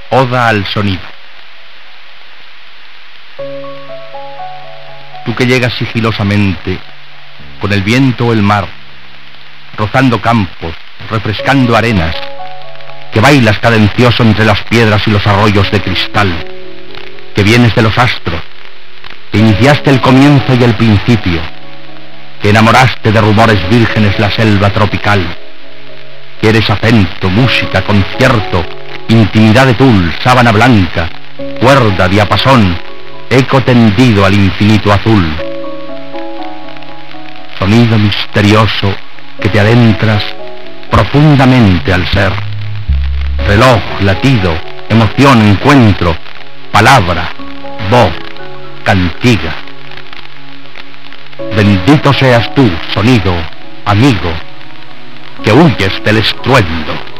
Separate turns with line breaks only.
Oda al sonido. Tú que llegas sigilosamente, con el viento o el mar, rozando campos, refrescando arenas, que bailas cadencioso entre las piedras y los arroyos de cristal, que vienes de los astros, que iniciaste el comienzo y el principio, que enamoraste de rumores vírgenes la selva tropical, que eres acento, música, concierto, intimidad de tul, sábana blanca, cuerda, diapasón, eco tendido al infinito azul. Sonido misterioso que te adentras profundamente al ser. Reloj, latido, emoción, encuentro, palabra, voz, cantiga. Bendito seas tú, sonido, amigo, que huyes del estruendo.